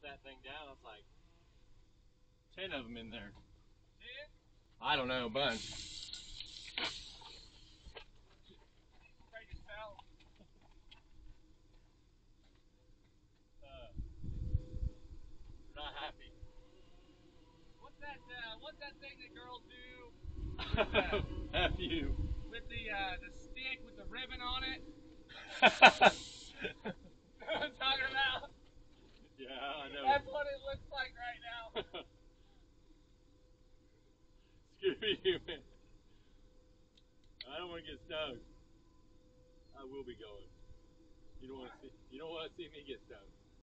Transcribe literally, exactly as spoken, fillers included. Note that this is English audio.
that thing down. It's like ten of them in there. Ten? I don't know, a bunch. They just fell. Uh, not happy. What's that? Uh, what's that thing that girls do? With, uh, F you. With the uh, the stick with the ribbon on it. You know what I'm talking about? Yeah, I know. That's what it looks like right now. Scooby-Doo, man. I don't want to get stung. I will be going. You don't want to see. You don't want to see me get stung.